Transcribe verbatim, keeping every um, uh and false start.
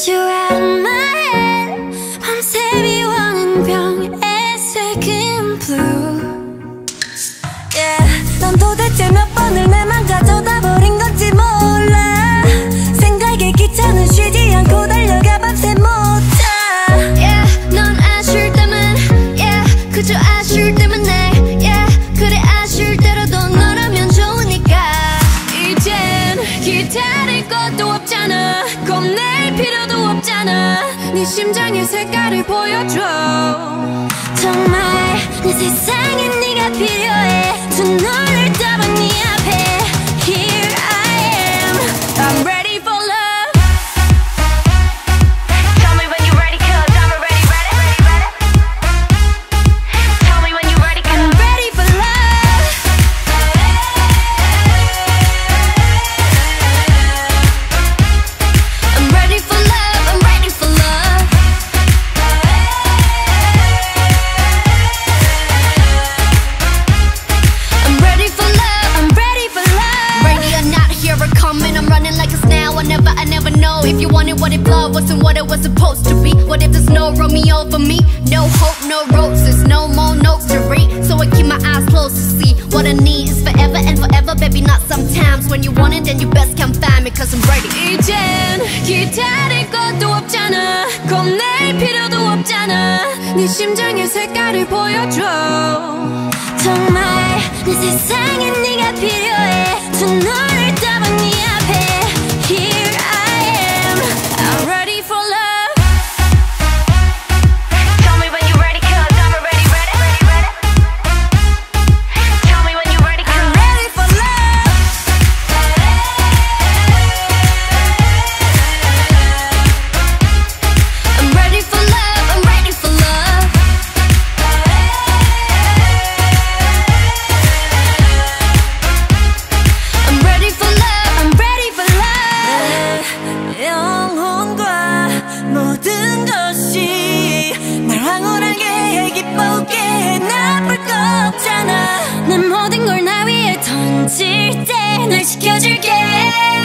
Put you out of my head. 밤새 비워낸 병의 색은 blue. Yeah. 넌 도대체 몇 번을 내 맘 가져다 버린 건지 몰라. 생각에 귀찮은 쉬지 않고 달려가 밤새 못 자. Yeah. 넌 아쉬울 때만 yeah. 그저 아쉬울 때문에 yeah. 그래 아쉬울 때로도 너라면 좋으니까. 이젠 기다릴 것도 없잖아. 겁낼 필요도 없잖아. 네 심장의 색깔을 보여줘. 정말 내 세상에 네가 필요해. 두 눈을 떠봐 네 앞에. Here I am. I'm ready for love. Tell me when you're ready, cause I'm already ready, ready, ready. Tell me when you're ready, cause I'm ready for love. I'm ready for love, I'm ready for love. I'm ready for love, I'm ready for love. Ready or not, here I come and I'm running like a snail. I never, I never know if you wanted what it love wasn't what it was supposed to be. What if there's no Romeo for me? No hope, no roses, no more notes to read. So I keep my eyes closed to see what I need is forever and forever, baby, not sometimes. When you want it, then you best come find me, cause I'm ready. 이젠 기다릴 것도 없잖아. 겁낼 필요도 없잖아. 네 심장의 색깔을 보여줘. 정말 내 세상에 네가 필요해. 두 눈을 떠봐 네 앞에. Here I am. I'm ready for love. Tell me when you're ready, cause I'm already ready, ready, ready. Tell me when you're ready, cause I'm ready for love. I'm ready for love, I'm ready for love. I'm ready for love, I'm ready for love. 내 영혼과 모든 것이 날 황홀하게 해 기쁘게 해 나쁠 거 없잖아. 내 모든 걸 나 위에 던질 때 날 지켜줄게.